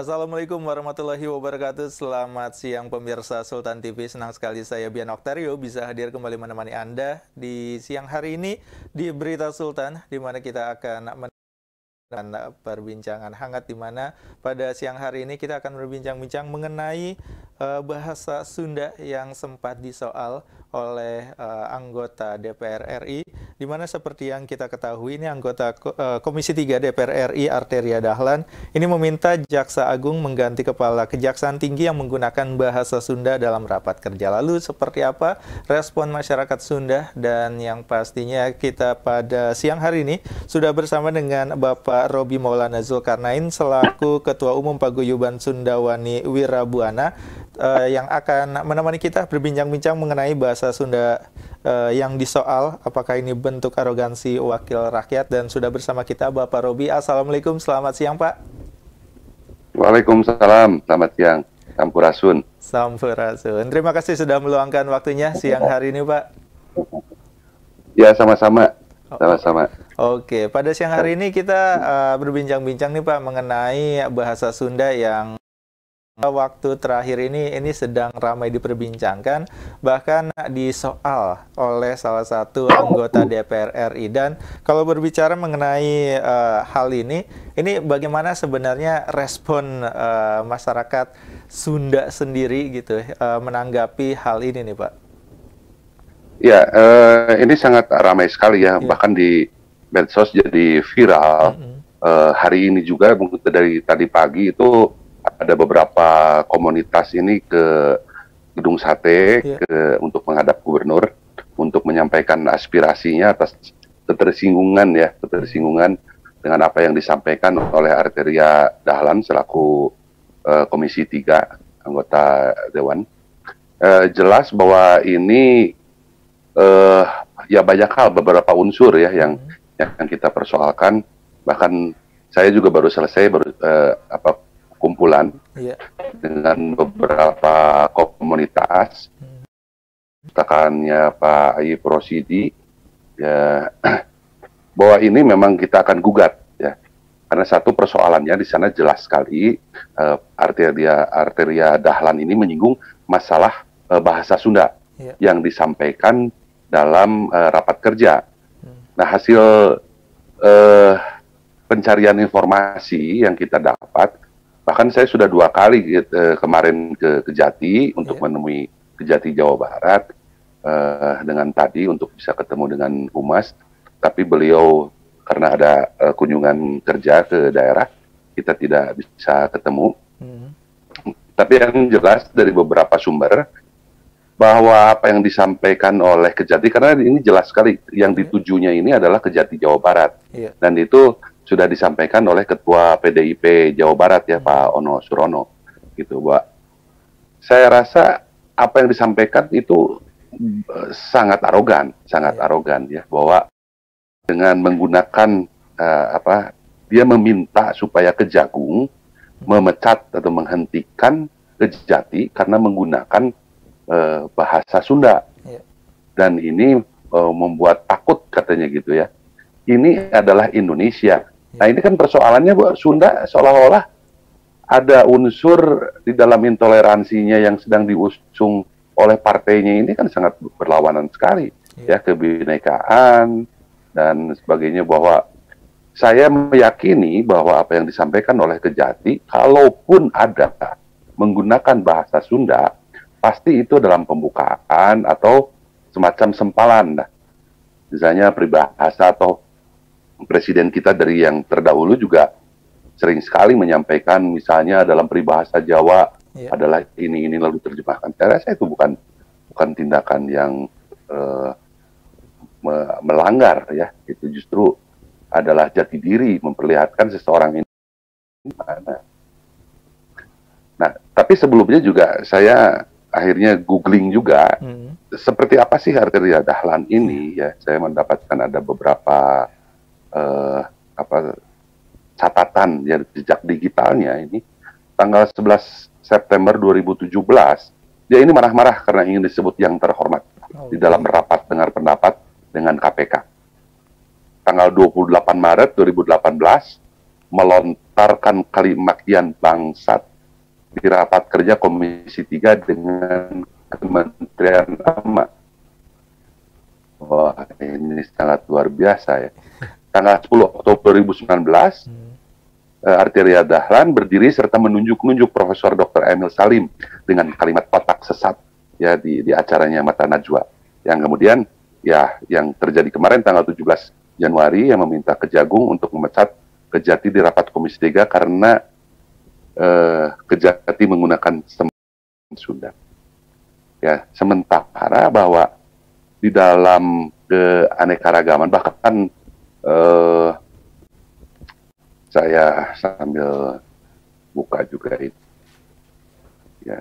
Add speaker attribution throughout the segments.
Speaker 1: Assalamualaikum warahmatullahi wabarakatuh. Selamat siang pemirsa Sultan TV. Senang sekali saya Bian Oktario bisa hadir kembali menemani Anda di siang hari ini di Berita Sultan, di mana kita akan perbincangan hangat, di mana pada siang hari ini kita akan berbincang-bincang mengenai bahasa Sunda yang sempat disoal oleh anggota DPR RI, di mana seperti yang kita ketahui ini anggota Komisi 3 DPR RI Arteria Dahlan ini meminta Jaksa Agung mengganti Kepala Kejaksaan Tinggi yang menggunakan bahasa Sunda dalam rapat kerja. Lalu seperti apa respon masyarakat Sunda? Dan yang pastinya kita pada siang hari ini sudah bersama dengan Bapak Robi Maulana Zulkarnain selaku Ketua Umum Paguyuban Sundawani Wirabuana yang akan menemani kita berbincang-bincang mengenai bahasa Sunda yang disoal, apakah ini bentuk arogansi wakil rakyat. Dan sudah bersama kita Bapak Robi. Assalamualaikum, selamat siang Pak.
Speaker 2: Waalaikumsalam, selamat siang. Sampurasun.
Speaker 1: Sampurasun. Terima kasih sudah meluangkan waktunya siang hari ini Pak.
Speaker 2: Ya, sama-sama. Sama-sama.
Speaker 1: Oke, pada siang hari ini kita berbincang-bincang nih Pak mengenai bahasa Sunda yang waktu terakhir ini sedang ramai diperbincangkan, bahkan disoal oleh salah satu anggota DPR RI. Dan kalau berbicara mengenai hal ini bagaimana sebenarnya respon masyarakat Sunda sendiri gitu menanggapi hal ini nih Pak?
Speaker 2: Ya, ini sangat ramai sekali ya, bahkan di medsos jadi viral. Hari ini juga dari tadi pagi itu ada beberapa komunitas ini ke Gedung Sate untuk menghadap gubernur untuk menyampaikan aspirasinya atas ketersinggungan dengan apa yang disampaikan oleh Arteria Dahlan selaku Komisi 3 anggota Dewan. Jelas bahwa ini ya banyak hal, beberapa unsur ya yang kita persoalkan. Bahkan saya juga baru selesai kumpulan dengan beberapa komunitas, katakannya Pak Ayi Prosidi, ya, bahwa ini memang kita akan gugat, ya, karena satu persoalannya di sana jelas sekali, Arteria Dahlan ini menyinggung masalah bahasa Sunda yang disampaikan dalam rapat kerja. Nah, hasil pencarian informasi yang kita dapat, bahkan saya sudah 2 kali kemarin ke Kejati untuk menemui Kejati Jawa Barat dengan tadi untuk bisa ketemu dengan Humas, tapi beliau karena ada kunjungan kerja ke daerah, kita tidak bisa ketemu. Tapi yang jelas dari beberapa sumber bahwa apa yang disampaikan oleh Kejati, karena ini jelas sekali yang ditujunya ini adalah Kejati Jawa Barat, dan itu sudah disampaikan oleh Ketua PDIP Jawa Barat ya Pak Ono Surono, gitu, Pak. Saya rasa apa yang disampaikan itu sangat arogan ya, bahwa dengan menggunakan dia meminta supaya Kejagung memecat atau menghentikan Kejati karena menggunakan bahasa Sunda, dan ini membuat takut katanya gitu ya. Ini adalah Indonesia. Nah, ini kan persoalannya bahwa Sunda seolah-olah ada unsur di dalam intoleransinya yang sedang diusung oleh partainya, ini kan sangat berlawanan sekali ya, kebinekaan dan sebagainya. Bahwa saya meyakini bahwa apa yang disampaikan oleh Kejati, kalaupun ada menggunakan bahasa Sunda, pasti itu dalam pembukaan atau semacam sempalan. Nah, misalnya peribahasa atau presiden kita dari yang terdahulu juga sering sekali menyampaikan, misalnya dalam peribahasa Jawa adalah ini lalu terjemahkan. Saya rasa itu bukan tindakan yang melanggar ya, itu justru adalah jati diri, memperlihatkan seseorang ini mana. Nah, tapi sebelumnya juga saya akhirnya googling juga seperti apa sih Arteria Dahlan ini ya. Saya mendapatkan ada beberapa catatan ya, jejak digitalnya. Ini tanggal 11 September 2017 dia ini marah-marah karena ingin disebut yang terhormat di dalam rapat dengar pendapat dengan KPK. Tanggal 28 Maret 2018 melontarkan kalimat yang bangsat di rapat kerja Komisi 3 dengan Kementerian Agama. Wah, ini sangat luar biasa ya. Tanggal 10 Oktober 2019, Arteria Dahlan berdiri serta menunjuk-nunjuk Profesor Dr. Emil Salim dengan kalimat otak sesat ya di acaranya Mata Najwa. Yang kemudian ya yang terjadi kemarin tanggal 17 Januari yang meminta Kejagung untuk memecat Kejati di rapat Komisi 3 karena Kejati menggunakan Sunda. Ya, sementara bahwa di dalam keanekaragaman bahkan saya sambil buka juga itu. Ya.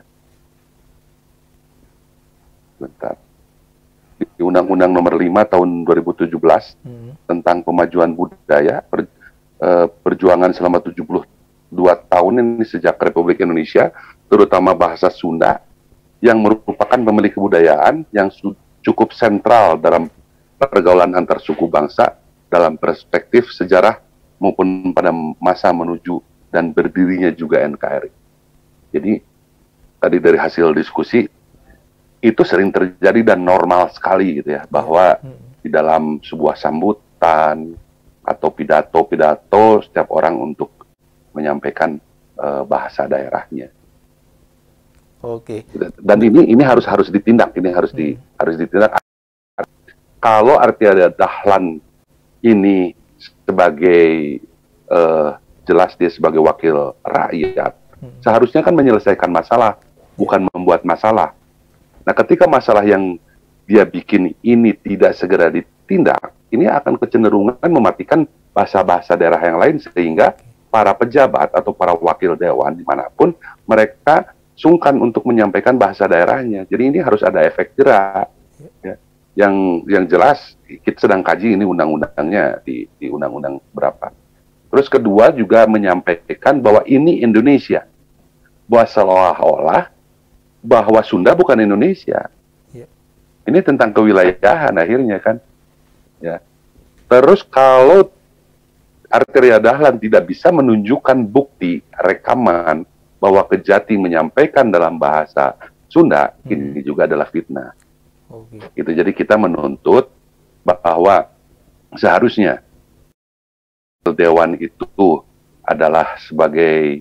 Speaker 2: Bentar. Di Undang-Undang Nomor 5 Tahun 2017 tentang Pemajuan Budaya perjuangan selama 72 tahun ini sejak Republik Indonesia, terutama bahasa Sunda yang merupakan pemilik kebudayaan yang cukup sentral dalam pergaulan antar suku bangsa dalam perspektif sejarah maupun pada masa menuju dan berdirinya juga NKRI. Jadi tadi dari hasil diskusi itu sering terjadi dan normal sekali gitu ya, bahwa di dalam sebuah sambutan atau pidato setiap orang untuk menyampaikan bahasa daerahnya.
Speaker 1: Oke.
Speaker 2: Dan ini harus ditindak, harus ditindak. Kalau Arteria Dahlan ini sebagai jelas dia sebagai wakil rakyat, seharusnya kan menyelesaikan masalah, bukan membuat masalah. Nah, ketika masalah yang dia bikin ini tidak segera ditindak, ini akan kecenderungan mematikan bahasa-bahasa daerah yang lain, sehingga para pejabat atau para wakil dewan dimanapun mereka sungkan untuk menyampaikan bahasa daerahnya. Jadi ini harus ada efek jerak. Ya. Yang jelas kita sedang kaji ini undang-undangnya di undang-undang berapa. Terus kedua juga menyampaikan bahwa ini Indonesia, bahwa seolah-olah bahwa Sunda bukan Indonesia. Ya. Ini tentang kewilayahan akhirnya kan. Ya. Terus kalau Arteria Dahlan tidak bisa menunjukkan bukti rekaman bahwa Kejati menyampaikan dalam bahasa Sunda, ini juga adalah fitnah. Gitu. Jadi kita menuntut bahwa seharusnya Dewan itu adalah sebagai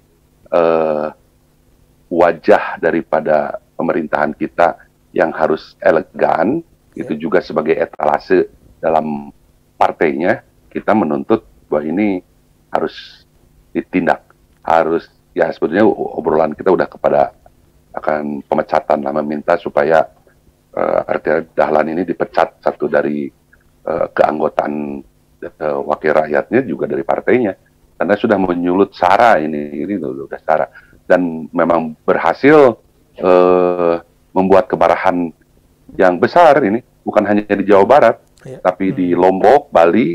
Speaker 2: wajah daripada pemerintahan kita yang harus elegan, itu juga sebagai etalase dalam partainya. Kita menuntut bahwa ini harus ditindak, harus ya sebetulnya obrolan kita udah kepada akan pemecatan lah, meminta supaya Arteria Dahlan ini dipecat, satu dari keanggotaan wakil rakyatnya, juga dari partainya, karena sudah menyulut SARA ini udah SARA, dan memang berhasil membuat kemarahan yang besar ini, bukan hanya di Jawa Barat, tapi di Lombok, Bali,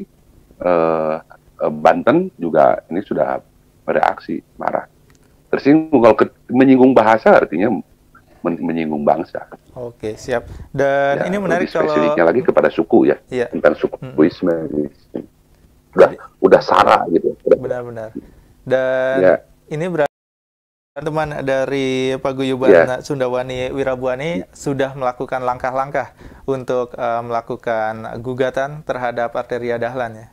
Speaker 2: Banten juga ini sudah bereaksi marah. Tersinggung, kalau menyinggung bahasa artinya menyinggung bangsa.
Speaker 1: Oke, siap. Dan
Speaker 2: ya,
Speaker 1: ini menarik kalau
Speaker 2: spesifiknya lagi kepada suku ya, tentang sukuisme. Udah SARA gitu.
Speaker 1: Benar-benar. Dan ini berarti teman dari Paguyuban Sundawani Wirabuani sudah melakukan langkah-langkah untuk melakukan gugatan terhadap Arteria Dahlan ya?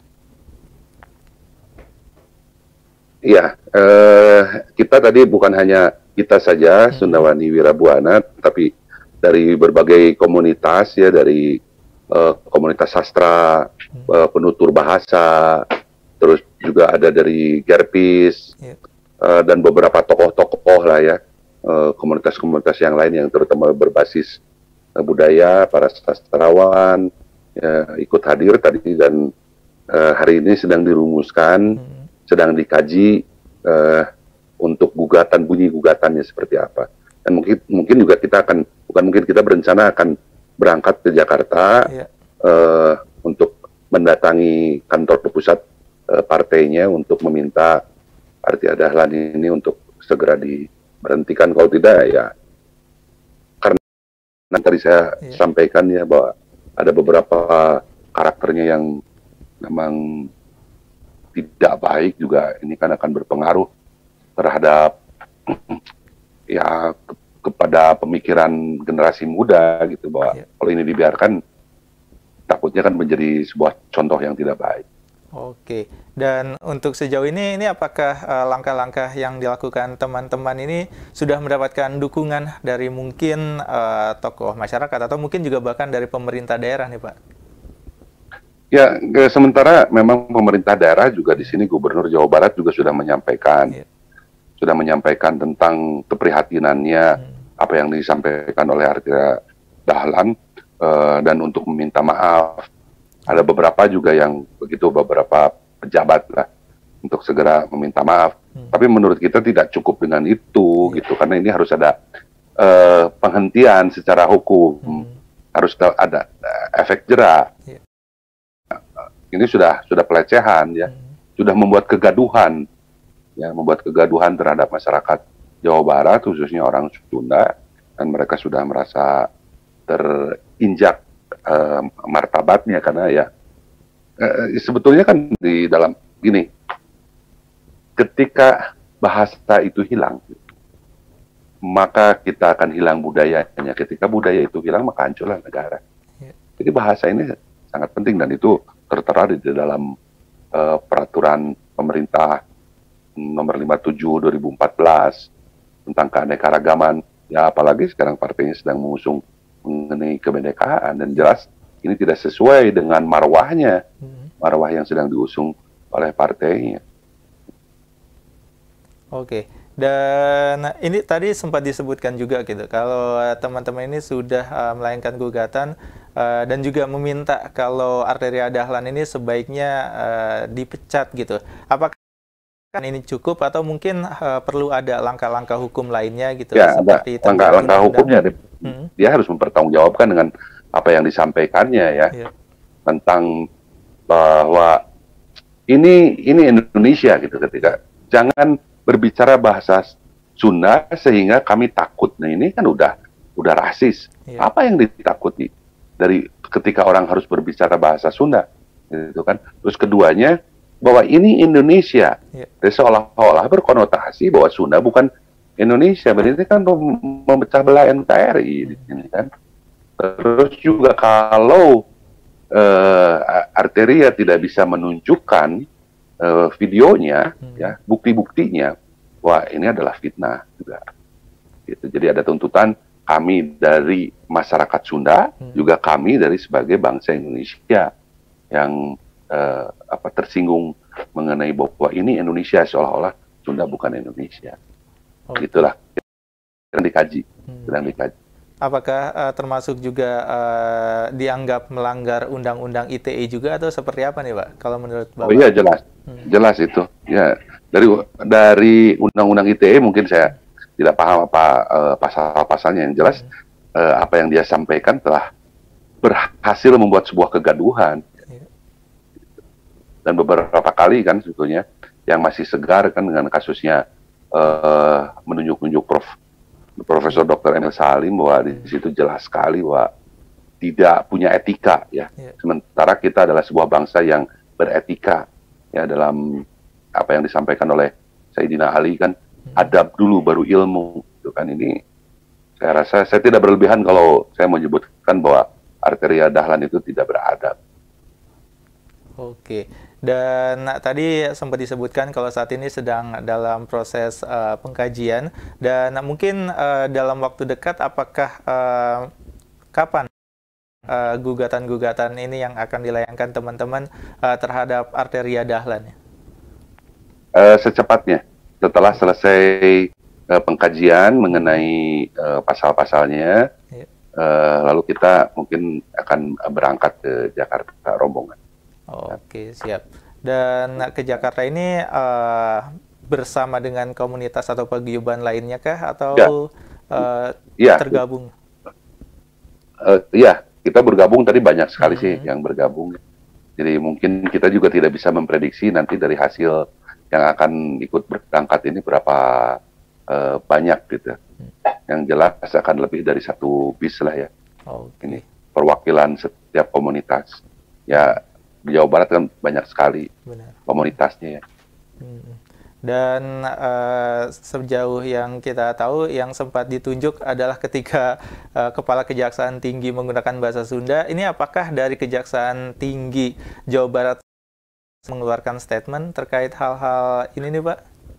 Speaker 2: Iya, kita tadi bukan hanya kita saja, Sundawani Wirabuana, tapi dari berbagai komunitas ya, dari komunitas sastra, penutur bahasa, terus juga ada dari Gerpis, dan beberapa tokoh-tokoh lah ya, komunitas-komunitas yang lain yang terutama berbasis budaya, para sastrawan ya, ikut hadir tadi, dan hari ini sedang dirumuskan, sedang dikaji untuk bunyi gugatannya seperti apa. Dan mungkin juga kita akan, bukan mungkin, kita berencana akan berangkat ke Jakarta untuk mendatangi kantor pusat partainya untuk meminta Arteria Dahlan ini untuk segera diberhentikan. Kalau tidak ya, karena tadi saya sampaikan ya, bahwa ada beberapa karakternya yang memang tidak baik juga ini kan akan berpengaruh terhadap ya kepada pemikiran generasi muda gitu, bahwa kalau ini dibiarkan takutnya kan menjadi sebuah contoh yang tidak baik.
Speaker 1: Oke, dan untuk sejauh ini apakah langkah-langkah yang dilakukan teman-teman ini sudah mendapatkan dukungan dari mungkin tokoh masyarakat atau mungkin juga bahkan dari pemerintah daerah nih Pak?
Speaker 2: Ya, sementara memang pemerintah daerah juga di sini Gubernur Jawa Barat juga sudah menyampaikan tentang keprihatinannya apa yang disampaikan oleh Arteria Dahlan dan untuk meminta maaf. Ada beberapa juga yang beberapa pejabat lah untuk segera meminta maaf. Tapi menurut kita tidak cukup dengan itu gitu, karena ini harus ada penghentian secara hukum, harus ada efek jera. Ini sudah pelecehan ya, sudah membuat kegaduhan terhadap masyarakat Jawa Barat khususnya orang Sunda, dan mereka sudah merasa terinjak martabatnya karena ya sebetulnya kan di dalam gini, ketika bahasa itu hilang maka kita akan hilang budayanya. Ketika budaya itu hilang maka hancurlah negara. Jadi bahasa ini sangat penting dan itu tertera di dalam peraturan pemerintah nomor 57 2014 tentang keanekaragaman. Ya apalagi sekarang partainya sedang mengusung mengenai kebinekaan, dan jelas ini tidak sesuai dengan marwah yang sedang diusung oleh partainya.
Speaker 1: Oke, dan ini tadi sempat disebutkan juga gitu, kalau teman-teman ini sudah melayangkan gugatan dan juga meminta kalau Arteria Dahlan ini sebaiknya dipecat gitu. Apakah ini cukup atau mungkin perlu ada langkah-langkah hukum lainnya gitu?
Speaker 2: Ya, seperti langkah-langkah hukumnya. Dia harus mempertanggungjawabkan dengan apa yang disampaikannya ya, tentang bahwa ini Indonesia gitu, ketika jangan berbicara bahasa Sunda sehingga kami takut. Nah ini kan udah rasis. Apa yang ditakuti dari ketika orang harus berbicara bahasa Sunda gitu kan? Terus keduanya bahwa ini Indonesia, seolah-olah berkonotasi bahwa Sunda bukan Indonesia, berarti kan memecah belah NKRI di sini kan. Terus juga kalau Arteria tidak bisa menunjukkan videonya, ya bukti-buktinya, wah ini adalah fitnah juga. Gitu. Jadi ada tuntutan kami dari masyarakat Sunda, juga kami dari sebagai bangsa Indonesia yang tersinggung mengenai bahwa ini Indonesia, seolah-olah Sunda bukan Indonesia. Itulah sedang dikaji.
Speaker 1: Apakah termasuk juga dianggap melanggar undang-undang ITE juga atau seperti apa nih Pak? Kalau menurut Bapak?
Speaker 2: Oh iya jelas itu. Ya dari undang-undang ITE mungkin saya tidak paham apa pasal-pasalnya, yang jelas apa yang dia sampaikan telah berhasil membuat sebuah kegaduhan. Dan beberapa kali kan sebetulnya yang masih segar kan dengan kasusnya menunjuk-nunjuk Profesor Dr. Emil Salim, bahwa di situ jelas sekali bahwa tidak punya etika ya. Sementara kita adalah sebuah bangsa yang beretika ya, dalam apa yang disampaikan oleh Sayyidina Ali kan, adab dulu baru ilmu itu kan. Ini saya rasa saya tidak berlebihan kalau saya menyebutkan bahwa Arteria Dahlan itu tidak beradab.
Speaker 1: Oke, dan tadi sempat disebutkan kalau saat ini sedang dalam proses pengkajian, dan mungkin dalam waktu dekat apakah kapan gugatan-gugatan ini yang akan dilayangkan teman-teman terhadap Arteria Dahlan?
Speaker 2: Secepatnya, setelah selesai pengkajian mengenai pasal-pasalnya, lalu kita mungkin akan berangkat ke Jakarta rombongan.
Speaker 1: Oke, siap. Dan ke Jakarta ini bersama dengan komunitas atau paguyuban lainnya kah? Atau tergabung?
Speaker 2: Iya, kita bergabung, tadi banyak sekali sih yang bergabung. Jadi mungkin kita juga tidak bisa memprediksi nanti dari hasil yang akan ikut berangkat ini berapa banyak gitu. Yang jelas akan lebih dari 1 bis lah ya. Ini perwakilan setiap komunitas. Ya, di Jawa Barat kan banyak sekali
Speaker 1: Benar.
Speaker 2: komunitasnya ya.
Speaker 1: Dan sejauh yang kita tahu, yang sempat ditunjuk adalah ketika Kepala Kejaksaan Tinggi menggunakan bahasa Sunda. Ini apakah dari Kejaksaan Tinggi Jawa Barat mengeluarkan statement terkait hal-hal ini nih, Pak?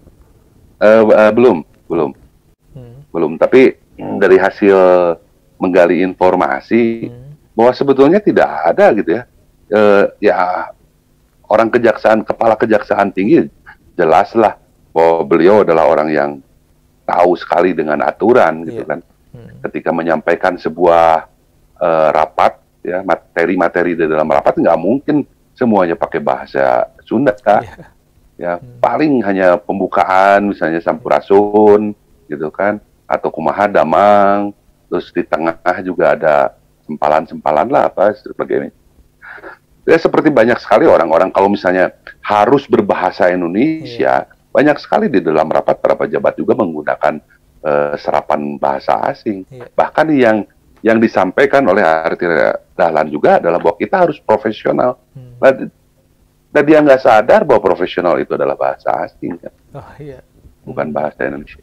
Speaker 2: Belum. Tapi dari hasil menggali informasi bahwa sebetulnya tidak ada gitu ya. Ya orang kepala kejaksaan tinggi jelaslah bahwa beliau adalah orang yang tahu sekali dengan aturan gitu kan. Ketika menyampaikan sebuah rapat ya, materi-materi di dalam rapat nggak mungkin semuanya pakai bahasa Sunda. Ya, paling hanya pembukaan misalnya sampurasun gitu kan, atau kumaha damang, terus di tengah juga ada sempalan-sempalan lah apa sebagainya. Ya seperti banyak sekali orang-orang kalau misalnya harus berbahasa Indonesia, banyak sekali di dalam rapat para pejabat juga menggunakan serapan bahasa asing. Bahkan yang disampaikan oleh Arteria Dahlan juga adalah bahwa kita harus profesional. Dan dia nggak sadar bahwa profesional itu adalah bahasa asing, kan? Bukan bahasa Indonesia.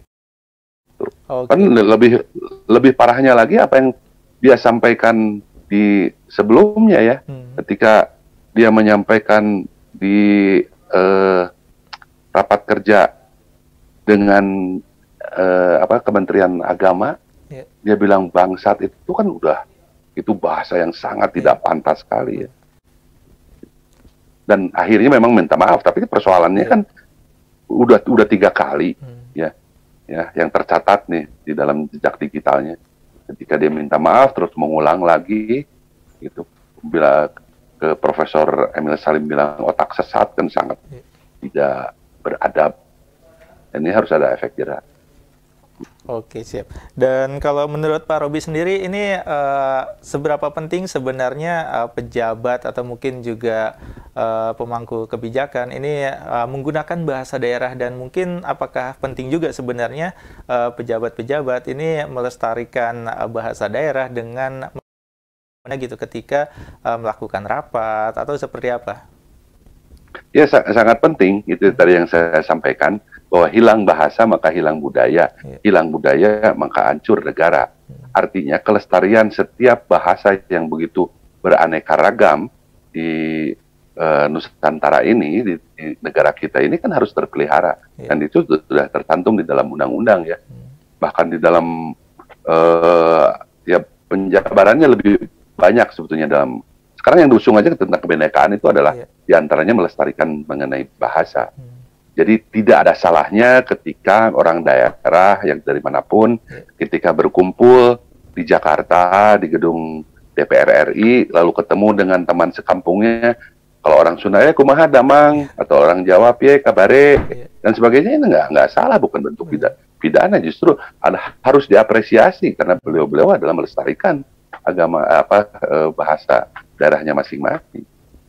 Speaker 2: Kan lebih parahnya lagi apa yang dia sampaikan di sebelumnya ya, ketika dia menyampaikan di rapat kerja dengan Kementerian Agama, dia bilang bangsat, itu kan itu bahasa yang sangat tidak pantas sekali ya. Dan akhirnya memang minta maaf, tapi persoalannya kan udah 3 kali ya yang tercatat nih di dalam jejak digitalnya. Ketika dia minta maaf terus mengulang lagi gitu, bila ke Profesor Emil Salim bilang otak sesat, kan sangat tidak beradab. Ini harus ada efek jerak.
Speaker 1: Oke, siap. Dan kalau menurut Pak Robi sendiri, ini seberapa penting sebenarnya pejabat atau mungkin juga pemangku kebijakan ini menggunakan bahasa daerah, dan mungkin apakah penting juga sebenarnya pejabat-pejabat ini melestarikan bahasa daerah dengan gitu ketika melakukan rapat atau seperti apa?
Speaker 2: Ya, sangat penting. Itu tadi yang saya sampaikan, bahwa hilang bahasa maka hilang budaya, hilang budaya maka hancur negara. Artinya kelestarian setiap bahasa yang begitu beraneka ragam di Nusantara ini, di negara kita ini kan harus terpelihara. Dan itu sudah tercantum di dalam undang-undang ya. Bahkan di dalam ya penjabarannya lebih banyak sebetulnya dalam. Sekarang yang diusung aja tentang kebinekaan itu adalah diantaranya melestarikan mengenai bahasa. Jadi tidak ada salahnya ketika orang daerah yang dari manapun ketika berkumpul di Jakarta, di gedung DPR RI, lalu ketemu dengan teman sekampungnya. Kalau orang Sunda ya kumaha damang, atau orang Jawa piye kabare, dan sebagainya, ini nggak salah, bukan bentuk pidana, justru harus diapresiasi karena beliau-beliau adalah melestarikan agama bahasa daerahnya masing-masing.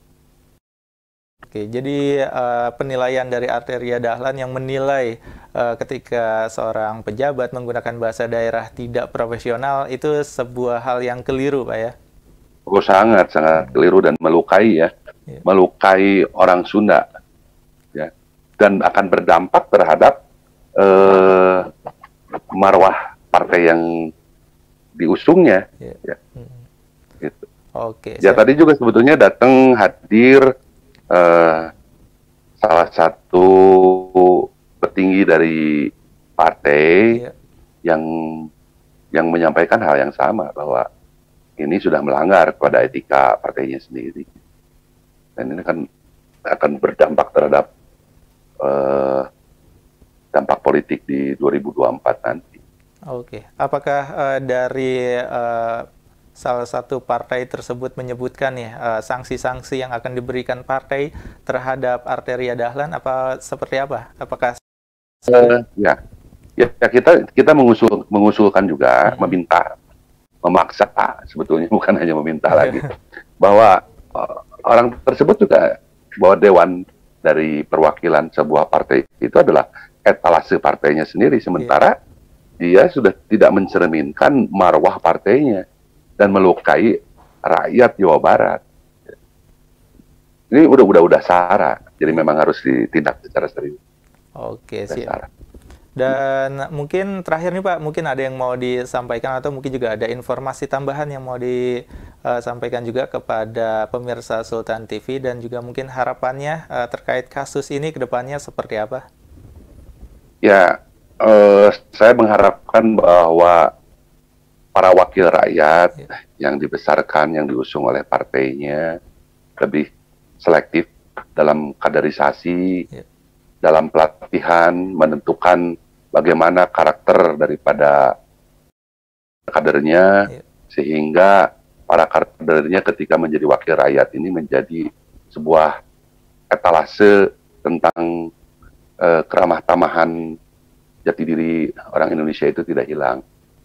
Speaker 1: Oke, jadi penilaian dari Arteria Dahlan yang menilai ketika seorang pejabat menggunakan bahasa daerah tidak profesional itu sebuah hal yang keliru, Pak ya?
Speaker 2: Oh, sangat keliru dan melukai ya, melukai orang Sunda, ya, dan akan berdampak terhadap marwah partai yang diusungnya. Ya. Gitu.
Speaker 1: Oke.
Speaker 2: Ya, tadi juga sebetulnya datang hadir salah satu petinggi dari partai yang menyampaikan hal yang sama, bahwa ini sudah melanggar kepada etika partainya sendiri, dan ini kan akan berdampak terhadap dampak politik di 2024 nanti.
Speaker 1: Oke, apakah dari salah satu partai tersebut menyebutkan ya sanksi-sanksi yang akan diberikan partai terhadap Arteria Dahlan, apa seperti apa? Apakah
Speaker 2: ya kita mengusulkan juga, memaksa sebetulnya, bukan hanya meminta lagi, bahwa orang tersebut juga, bahwa dewan dari perwakilan sebuah partai itu adalah etalase partainya sendiri, sementara dia sudah tidak mencerminkan marwah partainya dan melukai rakyat Jawa Barat. Ini udah SARA, jadi memang harus ditindak secara serius.
Speaker 1: Oke,
Speaker 2: Udah
Speaker 1: siap.
Speaker 2: SARA.
Speaker 1: Dan mungkin terakhir nih Pak, mungkin ada yang mau disampaikan atau mungkin juga ada informasi tambahan yang mau disampaikan juga kepada pemirsa Sultan TV dan juga mungkin harapannya terkait kasus ini ke depannya seperti apa?
Speaker 2: Ya, saya mengharapkan bahwa para wakil rakyat yang dibesarkan, yang diusung oleh partainya lebih selektif dalam kaderisasi, dalam pelatihan, menentukan bagaimana karakter daripada kadernya, sehingga para kadernya ketika menjadi wakil rakyat ini menjadi sebuah etalase tentang keramah tamahan jati diri orang Indonesia itu tidak hilang.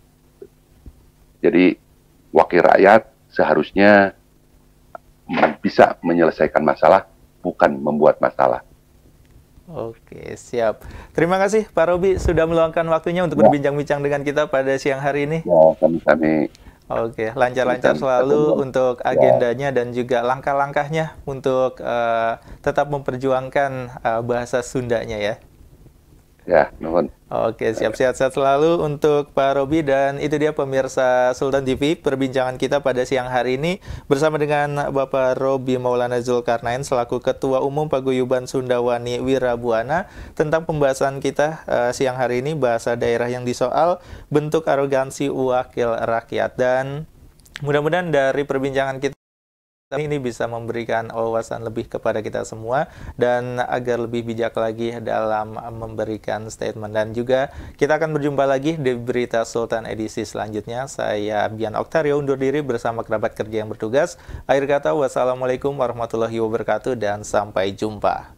Speaker 2: Jadi wakil rakyat seharusnya bisa menyelesaikan masalah, bukan membuat masalah.
Speaker 1: Oke, siap. Terima kasih Pak Roby sudah meluangkan waktunya untuk berbincang-bincang dengan kita pada siang hari ini.
Speaker 2: Ya, kami.
Speaker 1: Oke, lancar-lancar selalu untuk agendanya dan juga langkah-langkahnya untuk tetap memperjuangkan bahasa Sundanya ya.
Speaker 2: Ya, nuhun.
Speaker 1: Oke, siap, sehat-sehat selalu untuk Pak Roby. Dan itu dia pemirsa Sultan TV, perbincangan kita pada siang hari ini bersama dengan Bapak Roby Maulana Zulkarnain selaku Ketua Umum Paguyuban Sundawani Wirabuana tentang pembahasan kita siang hari ini, bahasa daerah yang disoal, bentuk arogansi wakil rakyat. Dan mudah-mudahan dari perbincangan kita ini bisa memberikan wawasan lebih kepada kita semua dan agar lebih bijak lagi dalam memberikan statement. Dan juga kita akan berjumpa lagi di Berita Sultan edisi selanjutnya. Saya Bian Oktario undur diri bersama kerabat kerja yang bertugas. Akhir kata, wassalamualaikum warahmatullahi wabarakatuh dan sampai jumpa.